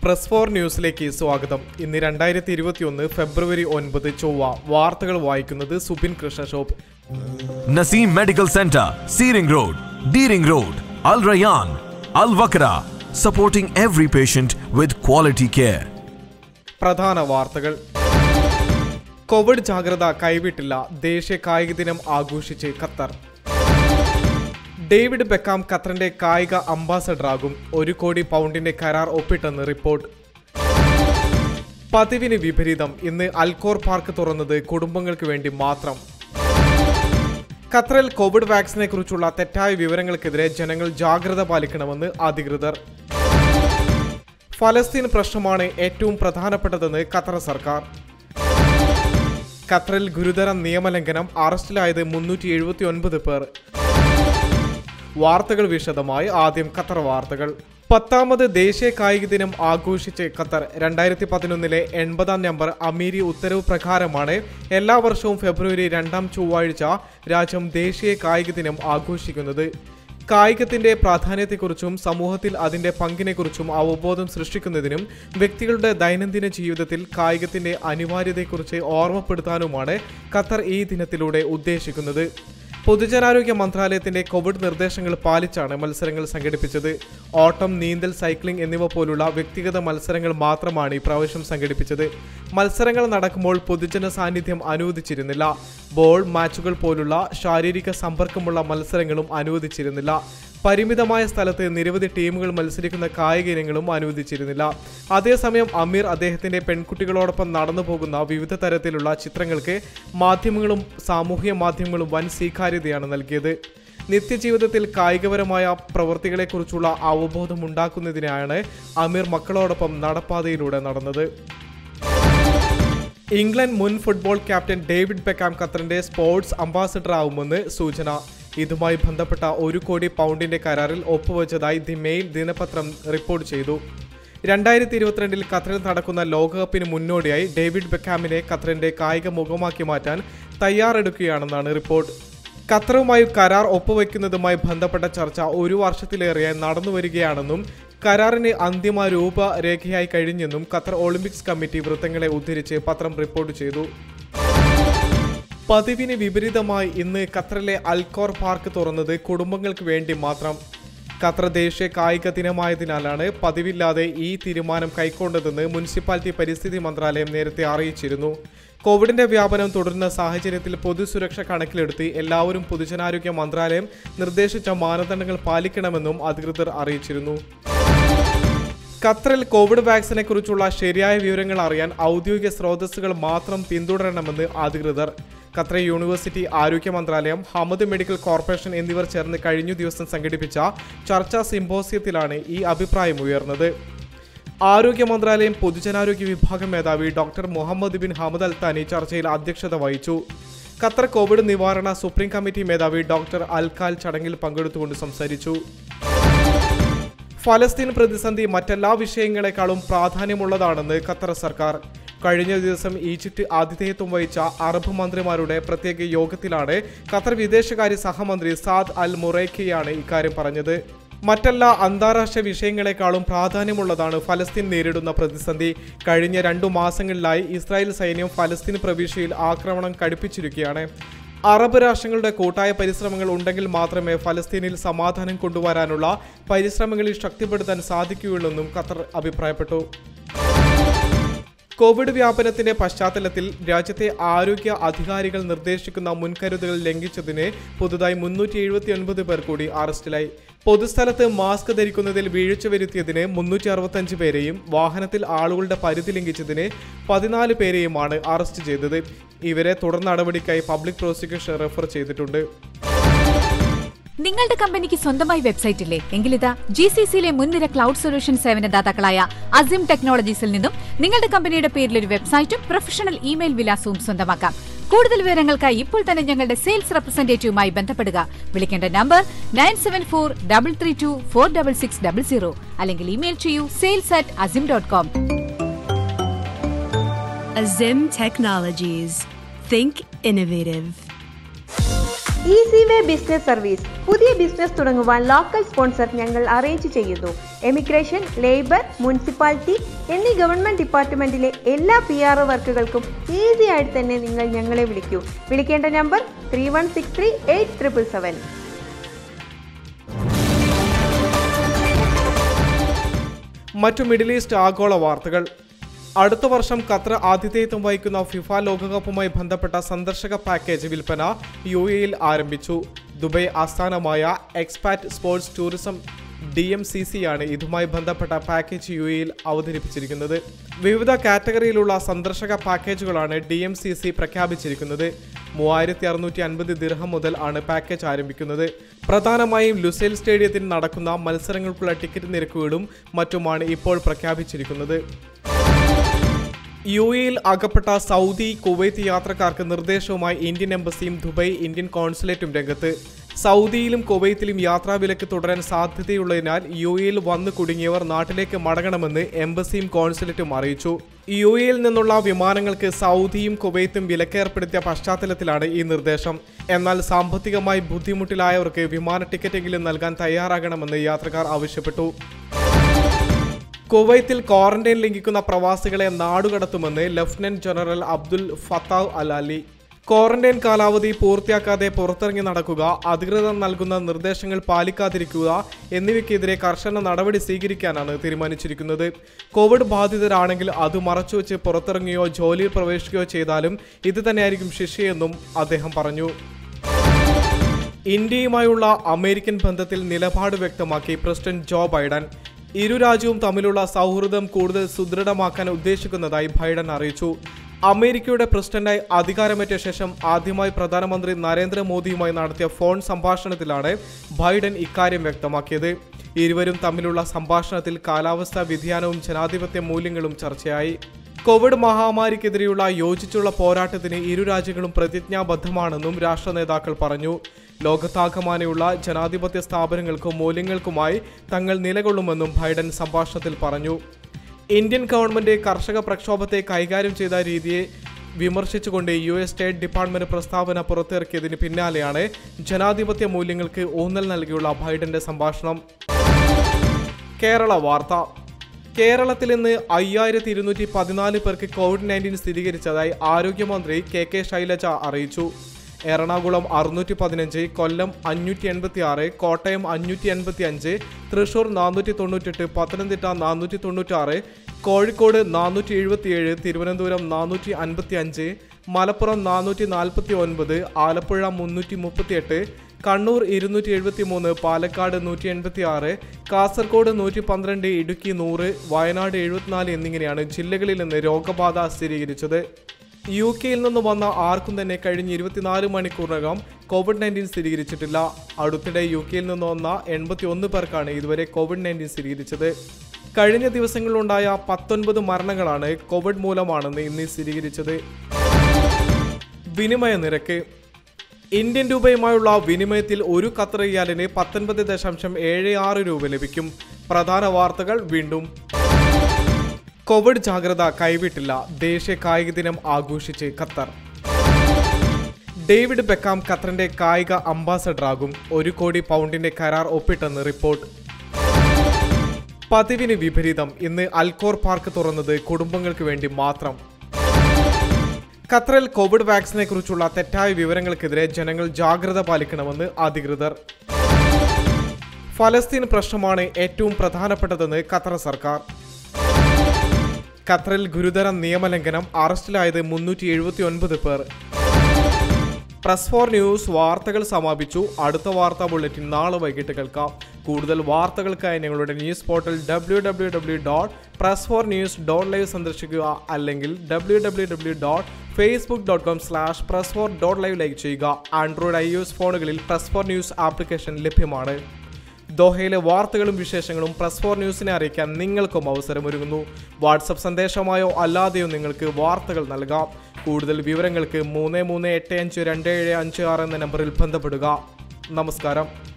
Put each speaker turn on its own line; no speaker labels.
Press 4 ന്യൂസിലേക്ക് സ്വാഗതം. ഇന്ന് 2021 ഫെബ്രുവരി 9 ചൊവ്വ. വാർത്തകൾ വായിക്കുന്നത് Subin കൃഷ്ണശോഭ്.
Naseem Medical Center, Seering Road, Deering Road, Al Rayyan, Al Wakra, supporting every patient with quality care.
പ്രധാന വാർത്തകൾ. കോവിഡ് ജാഗ്രത കൈവിട്ടില്ല. ദേശീയ കായിക ദിനം ആഘോഷിച്ച് ഖത്തർ. ഡേവിഡ് ബെക്കാം ഖത്തറിന്റെ കായിക അംബാസഡറാകും. 1 കോടി പൗണ്ടിന്റെ കരാർ ഒപ്പിട്ടെന്ന് റിപ്പോർട്ട്. പതിവിന് വിപരീതം. ഇന്ന് അൽക്കോർ പാർക്ക് തുറന്നത് കുടുംബങ്ങൾക്ക് വേണ്ടി മാത്രം. ഖത്തറിൽ കോവിഡ് വാക്സിനെ കുറിച്ചുള്ള തെറ്റായ വിവരങ്ങൾക്കെതിരെ ജനങ്ങൾ ജാഗ്രത പാലിക്കണമെന്ന് അധികൃതർ. ഫലസ്തീൻ പ്രശ്നമാണ് ഏറ്റവും പ്രധാനപ്പെട്ടതെന്ന് ഖത്തർ സർക്കാർ. ഖത്തറിൽ ഗുരുതര നിയമലംഘനം. അറസ്റ്റിലായത് 379 പേർ. വാർത്തകൾ വിശദമായി. ആദ്യം ഖത്തർ വാർത്തകൾ. 10ാമത് ദേശീയ കായിക ദിനം ആഘോഷിച്ച് ഖത്തർ. 2011 80ാം നമ്പർ അമീരി ഉത്തരവ് പ്രകാരമാണ് എല്ലാ വർഷവും ഫെബ്രുവരി 2ാം ചൊവ്വാഴ്ച രാജ്യം ദേശീയ കായിക ദിനം ആഘോഷിക്കുന്നത്. കായികത്തിന്റെ പ്രാധാന്യത്തെക്കുറിച്ചും സമൂഹത്തിൽ അതിന്റെ പങ്കിനെക്കുറിച്ചും അവബോധം സൃഷ്ടിക്കുന്നതിനും വ്യക്തികളുടെ ദൈനംദിന ജീവിതത്തിൽ കായികത്തിന്റെ അനിവാര്യതയെക്കുറിച്ച് ഓർമ്മപ്പെടുത്താനുമാണ് ഖത്തർ ഈ ദിനത്തിലൂടെ ഉദ്ദേശിക്കുന്നത്. പൊതുജനാരോഗ്യ മന്ത്രാലയത്തിന്റെ കോവിഡ് നിർദ്ദേശങ്ങൾ പാലിച്ചാണ് മത്സരങ്ങൾ സംഘടിപ്പിച്ചത്. ഓട്ടം, നീന്തൽ, സൈക്ലിംഗ് എന്നിവ പോലുള്ള വ്യക്തിഗത മത്സരങ്ങൾ മാത്രമാണ് ഇപ്രാവശ്യം സംഘടിപ്പിച്ചത്. മത്സരങ്ങൾ നടക്കുമ്പോൾ പൊതുജന സാന്നിധ്യം അനുവദിച്ചിരുന്നില്ല. ബോൾ മാച്ചുകൾ പോലുള്ള ശാരീരിക സമ്പർക്കമുള്ള മത്സരങ്ങളും അനുവദിച്ചിരുന്നില്ല. പരിമിതമായ സ്ഥലത്ത് നിരവധി ടീമുകൾ മത്സരിക്കുന്ന കായിക ഇനങ്ങളും അനുവദിച്ചിരുന്നില്ല. അതേസമയം അമീർ അദ്ദേഹത്തിന്റെ പെൺകുട്ടികളോടൊപ്പം നടന്നു പോകുന്ന വിവിധ തരത്തിലുള്ള ചിത്രങ്ങൾക്ക് മാധ്യമങ്ങളും സാമൂഹ്യ മാധ്യമങ്ങളും വൻ സ്വീകാര്യതയാണ് നൽകിയത്. നിത്യജീവിതത്തിൽ കായികപരമായ പ്രവൃത്തികളെക്കുറിച്ചുള്ള അവബോധം ഉണ്ടാക്കുന്നതിനായാണ് അമീർ മക്കളോടൊപ്പം നടപ്പാതയിലൂടെ നടന്നത്. ഇംഗ്ലണ്ട് മുൻ ഫുട്ബോൾ ക്യാപ്റ്റൻ ഡേവിഡ് ബെക്കാം ഖത്തറിന്റെ സ്പോർട്സ് അംബാസഡർ ആവുമെന്ന് സൂചന. ഇതുമായി ബന്ധപ്പെട്ട 1 കോടി പൗണ്ടിന്റെ കരാറിൽ ഒപ്പുവെച്ചതായി ദി മെയിൽ ദിനപത്രം റിപ്പോർട്ട് ചെയ്തു. 2022 ഖത്തറിൽ നടക്കുന്ന ലോകകപ്പിന് മുന്നോടിയായി ഡേവിഡ് ബെക്കാമിനെ ഖത്തറിന്റെ കായിക മുഖമാക്കി മാറ്റാൻ തയ്യാറെടുക്കുകയാണെന്നാണ് റിപ്പോർട്ട്. ഖത്തറുമായി കരാർ ഒപ്പുവെക്കുന്നതുമായി ബന്ധപ്പെട്ട ചർച്ച 1 വർഷത്തിലേറെ നടന്നുവരികയാണെന്നും കരാറിന് അന്തിമ രൂപരേഖയായി കഴിഞ്ഞെന്നും ഖത്തർ ഒളിമ്പിക്സ് കമ്മിറ്റി വൃത്തങ്ങളെ ഉദ്ധരിച്ച് പത്രം റിപ്പോർട്ട് ചെയ്തു. പതിവിന് വിപരീതമായി ഇന്ന് ഖത്തറിലെ അൽക്കോർ പാർക്ക് തുറന്നത് കുടുംബങ്ങൾക്ക് വേണ്ടി മാത്രം. ഖത്തർ ദേശീയ കായിക ദിനമായതിനാലാണ് പതിവില്ലാതെ ഈ തീരുമാനം കൈക്കൊണ്ടതെന്ന് മുനിസിപ്പാലിറ്റി പരിസ്ഥിതി മന്ത്രാലയം നേരത്തെ അറിയിച്ചിരുന്നു. കോവിഡിന്റെ വ്യാപനം തുടരുന്ന സാഹചര്യത്തിൽ പൊതുസുരക്ഷ കണക്കിലെടുത്ത് എല്ലാവരും പൊതുജനാരോഗ്യ മന്ത്രാലയം നിർദ്ദേശിച്ച മാനദണ്ഡങ്ങൾ പാലിക്കണമെന്നും അധികൃതർ അറിയിച്ചിരുന്നു. ഖത്തറിൽ കോവിഡ് വാക്സിനെ കുറിച്ചുള്ള ശരിയായ വിവരങ്ങൾ അറിയാൻ ഔദ്യോഗിക സ്രോതസ്സുകൾ മാത്രം പിന്തുടരണമെന്ന് അധികൃതർ. ഖത്തർ യൂണിവേഴ്സിറ്റി, ആരോഗ്യ മന്ത്രാലയം, ഹമദ് മെഡിക്കൽ കോർപ്പറേഷൻ എന്നിവർ ചേർന്ന് കഴിഞ്ഞ ദിവസം സംഘടിപ്പിച്ച ചർച്ചാ സിംപോസിയത്തിലാണ് ഈ അഭിപ്രായം ഉയർന്നത്. ആരോഗ്യ മന്ത്രാലയം പൊതുജനാരോഗ്യ വിഭാഗം മേധാവി doctor Muhammad bin Hamad Al Thani ചർച്ചയിൽ അധ്യക്ഷത വഹിച്ചു. ഖത്തർ കോവിഡ് നിവാരണ സുപ്രീം കമ്മിറ്റി മേധാവി ഡോക്ടർ അൽഖാൽ ചടങ്ങിൽ പങ്കെടുത്തുകൊണ്ട് സംസാരിച്ചു. ഫലസ്തീൻ പ്രതിസന്ധി മറ്റെല്ലാ വിഷയങ്ങളെക്കാളും പ്രാധാന്യമുള്ളതാണെന്ന് ഖത്തർ സർക്കാർ. കഴിഞ്ഞ ദിവസം ഈജിപ്ത് ആതിഥേയത്വം വഹിച്ച അറബ് മന്ത്രിമാരുടെ പ്രത്യേക യോഗത്തിലാണ് ഖത്തർ വിദേശകാര്യ സഹമന്ത്രി സാദ് അൽ മുറൈഖിയാണ് ഇക്കാര്യം പറഞ്ഞത്. മറ്റെല്ലാ അന്താരാഷ്ട്ര വിഷയങ്ങളെക്കാളും പ്രാധാന്യമുള്ളതാണ് ഫലസ്തീൻ നേരിടുന്ന പ്രതിസന്ധി. കഴിഞ്ഞ 2 മാസങ്ങളിലായി ഇസ്രായേൽ സൈന്യം ഫലസ്തീൻ പ്രവിശ്യയിൽ ആക്രമണം കടുപ്പിച്ചിരിക്കുകയാണ്. അറബ് രാഷ്ട്രങ്ങളുടെ കൂട്ടായ പരിശ്രമങ്ങൾ ഉണ്ടെങ്കിൽ മാത്രമേ ഫലസ്തീനിൽ സമാധാനം കൊണ്ടുവരാനുള്ള പരിശ്രമങ്ങളിൽ ശക്തിപ്പെടുത്താൻ സാധിക്കുകയുള്ളൂവെന്നും ഖത്തർ അഭിപ്രായപ്പെട്ടു. കോവിഡ് വ്യാപനത്തിന്റെ പശ്ചാത്തലത്തിൽ രാജ്യത്തെ ആരോഗ്യ അധികാരികൾ നിർദ്ദേശിക്കുന്ന മുൻകരുതലുകൾ ലംഘിച്ചതിന് പുതുതായി 379 പേർ കൂടി അറസ്റ്റിലായി. പൊതുസ്ഥലത്ത് മാസ്ക് ധരിക്കുന്നതിൽ വീഴ്ച വരുത്തിയതിന് 365 പേരെയും വാഹനത്തിൽ ആളുകളുടെ പരിധി ലംഘിച്ചതിന് 14 പേരെയുമാണ് അറസ്റ്റ് ചെയ്തത്. ഇവരെ തുടർ നടപടിക്കായി പബ്ലിക് പ്രോസിക്യൂഷൻ റെഫർ ചെയ്തിട്ടുണ്ട്.
നിങ്ങളുടെ കമ്പനിക്ക് സ്വന്തമായി വെബ്സൈറ്റ് ഇല്ലേ? എങ്കിലിതാ GCCയിലെ മുൻനിര ക്ലൗഡ് സൊല്യൂഷൻ സേവനദാതാക്കളായ അസിം ടെക്നോളജീസിൽ നിന്നും നിങ്ങളുടെ കമ്പനിയുടെ പേരിൽ ഒരു വെബ്സൈറ്റും പ്രൊഫഷണൽ ഇമെയിൽ വിലാസവും സ്വന്തമാക്കാം. കൂടുതൽ വിവരങ്ങൾക്കായി ഇപ്പോൾ തന്നെ ഞങ്ങളുടെ സെയിൽസ് റെപ്രസെന്റേറ്റീവുമായി ബന്ധപ്പെടുക. വിളിക്കേണ്ട നമ്പർ 9743324660 അല്ലെങ്കിൽ ഇമെയിൽ ചെയ്യൂ sales@azim.com.
Azim Technologies. Think innovative. Easy way business service. പുതിയ ബിസിനസ് തുടങ്ങുവാൻ ലോക്കൽ സ്പോൺസർ ഞങ്ങൾ അറേഞ്ച് ചെയ്യുന്നു. എമിഗ്രേഷൻ, ലേബർ, മുനിസിപ്പാലിറ്റി എന്നീ ഗവൺമെന്റ് ഡിപ്പാർട്ട്മെന്റിലെ എല്ലാ PR വർക്കുകൾക്കും ഈസി ആയിട്ട് തന്നെ നിങ്ങൾ ഞങ്ങളെ വിളിക്കൂ. വിളിക്കേണ്ട നമ്പർ 31638777.
മറ്റു മിഡിൽ ഈസ്റ്റ് ആഗോള വാർത്തകൾ. അടുത്ത വർഷം ഖത്തർ ആതിഥേയത്വം വഹിക്കുന്ന ഫിഫ ലോകകപ്പുമായി ബന്ധപ്പെട്ട സന്ദർശക പാക്കേജ് വിൽപ്പന UAE ആരംഭിച്ചു. ദുബായ് ആസ്ഥാനമായ എക്സ്പാറ്റ് സ്പോർട്സ് ടൂറിസം DMCC-യാണ് ഇതുമായി ബന്ധപ്പെട്ട പാക്കേജ് UAE അവതരിപ്പിച്ചിരിക്കുന്നത്. വിവിധ കാറ്റഗറിയിലുള്ള സന്ദർശക പാക്കേജുകളാണ് DMCC പ്രഖ്യാപിച്ചിരിക്കുന്നത്. 3650 ദിർഹം മുതൽ ആണ് പാക്കേജ് ആരംഭിക്കുന്നത്. പ്രധാനമായും ലുസൈൽ സ്റ്റേഡിയത്തിൽ നടക്കുന്ന മത്സരങ്ങൾക്കുള്ള ടിക്കറ്റ് നിരക്കുകളും മറ്റുമാണ് ഇപ്പോൾ പ്രഖ്യാപിച്ചിരിക്കുന്നത്. UAE അകപ്പെട്ട സൗദി, കുവൈത്ത് യാത്രക്കാർക്ക് നിർദ്ദേശവുമായി ഇന്ത്യൻ എംബസിയും ദുബായ് ഇന്ത്യൻ കോൺസുലേറ്റും രംഗത്ത്. സൗദിയിലും കുവൈത്തിലും യാത്രാവിലക്ക് തുടരാൻ സാധ്യതയുള്ളതിനാൽ UAE വന്നു കുടുങ്ങിയവർ നാട്ടിലേക്ക് മടങ്ങണമെന്ന് എംബസിയും കോൺസുലേറ്റും അറിയിച്ചു. UAE നിന്നുള്ള വിമാനങ്ങൾക്ക് സൗദിയും കുവൈത്തും വിലക്കേർപ്പെടുത്തിയ പശ്ചാത്തലത്തിലാണ് ഈ നിർദ്ദേശം. എന്നാൽ സാമ്പത്തികമായി ബുദ്ധിമുട്ടിലായവർക്ക് വിമാന ടിക്കറ്റെങ്കിലും നൽകാൻ തയ്യാറാകണമെന്ന് യാത്രക്കാർ ആവശ്യപ്പെട്ടു. കുവൈത്തിൽ ക്വാറന്റൈൻ ലംഘിക്കുന്ന പ്രവാസികളെ നാടുകടത്തുമെന്ന് lieutenant general Abdul Fattah Al-Ali. Quarantine കാലാവധി പൂർത്തിയാക്കാതെ പുറത്തിറങ്ങി നടക്കുക, അധികൃതർ നൽകുന്ന നിർദ്ദേശങ്ങൾ പാലിക്കാതിരിക്കുക എന്നിവയ്ക്കെതിരെ കർശന നടപടി സ്വീകരിക്കാനാണ് തീരുമാനിച്ചിരിക്കുന്നത്. കോവിഡ് ബാധിതരാണെങ്കിൽ അത് മറച്ചുവെച്ച് പുറത്തിറങ്ങുകയോ ജോലിയിൽ പ്രവേശിക്കുകയോ ചെയ്താലും ഇത് തന്നെയായിരിക്കും ശിക്ഷയെന്നും അദ്ദേഹം പറഞ്ഞു. ഇന്ത്യയുമായുള്ള അമേരിക്കൻ ബന്ധത്തിൽ നിലപാട് വ്യക്തമാക്കി പ്രസിഡന്റ് ജോ ബൈഡൻ. ഇരു രാജ്യവും തമ്മിലുള്ള സൗഹൃദം കൂടുതൽ സുദൃഢമാക്കാൻ ഉദ്ദേശിക്കുന്നതായി ബൈഡൻ അറിയിച്ചു. അമേരിക്കയുടെ പ്രസിഡന്റായി അധികാരമേറ്റ ശേഷം ആദ്യമായി പ്രധാനമന്ത്രി നരേന്ദ്രമോദിയുമായി നടത്തിയ ഫോൺ സംഭാഷണത്തിലാണ് ബൈഡൻ ഇക്കാര്യം വ്യക്തമാക്കിയത്. ഇരുവരും തമ്മിലുള്ള സംഭാഷണത്തിൽ കാലാവസ്ഥാ വ്യതിയാനവും ജനാധിപത്യ മൂല്യങ്ങളും ചർച്ചയായി. കോവിഡ് മഹാമാരിക്കെതിരെയുള്ള യോജിച്ചുള്ള പോരാട്ടത്തിന് ഇരു രാജ്യങ്ങളും പ്രതിജ്ഞാബദ്ധമാണെന്നും രാഷ്ട്ര നേതാക്കൾ പറഞ്ഞു. ലോകത്താകമാനമുള്ള ജനാധിപത്യ സ്ഥാപനങ്ങൾക്കും മൂല്യങ്ങൾക്കുമായി തങ്ങൾ നിലകൊള്ളുമെന്നും ബൈഡൻ സംഭാഷണത്തിൽ പറഞ്ഞു. ഇന്ത്യൻ ഗവൺമെന്റ് കർഷക പ്രക്ഷോഭത്തെ കൈകാര്യം ചെയ്ത രീതിയെ വിമർശിച്ചുകൊണ്ട് US സ്റ്റേറ്റ് ഡിപ്പാർട്ട്മെന്റ് പ്രസ്താവന പുറത്തിറക്കിയതിന് പിന്നാലെയാണ് ജനാധിപത്യ മൂല്യങ്ങൾക്ക് ഊന്നൽ നൽകിയുള്ള ബൈഡന്റെ സംഭാഷണം. കേരള വാർത്ത. കേരളത്തിൽ ഇന്ന് 5214 പേർക്ക് COVID-19 സ്ഥിരീകരിച്ചതായി ആരോഗ്യമന്ത്രി KK ശൈലജ അറിയിച്ചു. എറണാകുളം 615, കൊല്ലം 586, കോട്ടയം 585, തൃശൂർ 498, പത്തനംതിട്ട 496, കോഴിക്കോട് 477, തിരുവനന്തപുരം 455, മലപ്പുറം 449, ആലപ്പുഴ 338, കണ്ണൂർ 273, പാലക്കാട് 186, കാസർഗോഡ് 112, ഇടുക്കി 100, വയനാട് 74 എന്നിങ്ങനെയാണ് ജില്ലകളിൽ നിന്ന് രോഗബാധ സ്ഥിരീകരിച്ചത്. UK-യിൽ നിന്ന് വന്ന ആർക്കും തന്നെ കഴിഞ്ഞ 24 മണിക്കൂറിനകം COVID-19 സ്ഥിരീകരിച്ചിട്ടില്ല. അടുത്തിടെ UK-യിൽ നിന്ന് വന്ന 81 പേർക്കാണ് ഇതുവരെ COVID-19 സ്ഥിരീകരിച്ചത്. കഴിഞ്ഞ ദിവസങ്ങളിലുണ്ടായ 19 മരണങ്ങളാണ് കോവിഡ് മൂലമാണെന്ന് ഇന്ന് സ്ഥിരീകരിച്ചത്. വിനിമയ നിരക്ക്. ഇന്ത്യൻ രൂപയുമായുള്ള വിനിമയത്തിൽ ഒരു ഖത്തർ റിയാലിന് 19.76 രൂപ ലഭിക്കും. പ്രധാന വാർത്തകൾ വീണ്ടും. കോവിഡ് ജാഗ്രത കൈവിട്ടില്ല, ദേശീയ കായിക ദിനം ആഘോഷിച്ച് ഖത്തർ. ഡേവിഡ് ബെക്കാം ഖത്തറിന്റെ കായിക അംബാസഡറാകും. 1 കോടി പൗണ്ടിന്റെ കരാർ ഒപ്പിട്ടെന്ന് റിപ്പോർട്ട്. പതിവിന് വിപരീതം, ഇന്ന് അൽക്കോർ പാർക്ക് തുറന്നത് കുടുംബങ്ങൾക്ക് വേണ്ടി മാത്രം. ഖത്തറിൽ കോവിഡ് വാക്സിനെ കുറിച്ചുള്ള തെറ്റായ വിവരങ്ങൾക്കെതിരെ ജനങ്ങൾ ജാഗ്രത പാലിക്കണമെന്ന് അധികൃതർ. ഫലസ്തീൻ പ്രശ്നമാണ് ഏറ്റവും പ്രധാനപ്പെട്ടതെന്ന് ഖത്തർ സർക്കാർ. ഖത്തറിൽ ഗുരുതര നിയമലംഘനം, അറസ്റ്റിലായത് 379 പേർ. പ്രസ് ഫോർ ന്യൂസ് വാർത്തകൾ സമാപിച്ചു. അടുത്ത വാർത്താ ബുള്ളറ്റിൻ നാളെ വൈകിട്ട് കേൾക്കാം. കൂടുതൽ വാർത്തകൾക്കായി ഞങ്ങളുടെ ന്യൂസ് പോർട്ടൽ www.press4news.live സന്ദർശിക്കുക, അല്ലെങ്കിൽ www.facebook.com/press4.live ലൈക്ക് ചെയ്യുക. ആൻഡ്രോയിഡ് iOS ഫോണുകളിൽ പ്രസ് ഫോർ ന്യൂസ് ആപ്ലിക്കേഷൻ ലഭ്യമാണ്. ദോഹയിലെ വാർത്തകളും വിശേഷങ്ങളും പ്രസ് ഫോർ ന്യൂസിനെ അറിയിക്കാൻ നിങ്ങൾക്കും അവസരമൊരുങ്ങുന്നു. വാട്സപ്പ് സന്ദേശമായോ അല്ലാതെയോ നിങ്ങൾക്ക് വാർത്തകൾ നൽകാം. കൂടുതൽ വിവരങ്ങൾക്ക് 33852756 എന്ന നമ്പറിൽ ബന്ധപ്പെടുക. നമസ്കാരം.